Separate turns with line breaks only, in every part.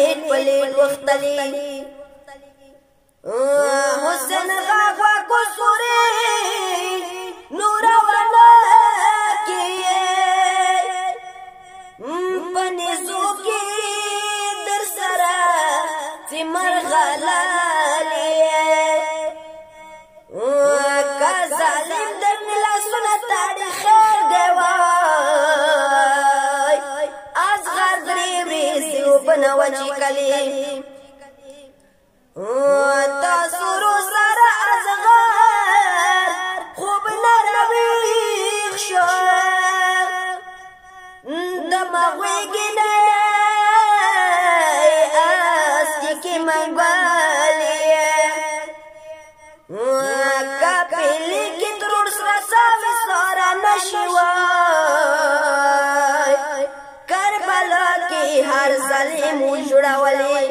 پلیٹ پلیٹ وختلی حسین غاغا کو سوری نور ورنا کیے پنیزو کی در سرا تمر غلالیے کا ظالم در ملا سنا تاریخ خیر دیوائی از غر گریبی سیو بنوچی کلی تاسورو سر از غر خوب نرویخ شو دماغوی گنای اسکی کی منگوالیه کپیلی کی ترور سرساوی سارا نشیوای کربلا کی هر ظلیم وجوڑا ولی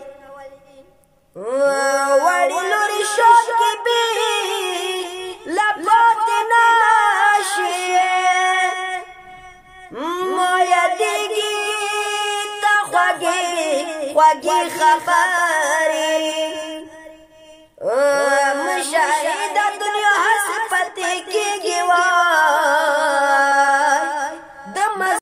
وڑی لوری شوق کی بی لپات ناشیه مایا دیگی تا خواگی خبری مشاهده دنیا حسپتی کی گیوان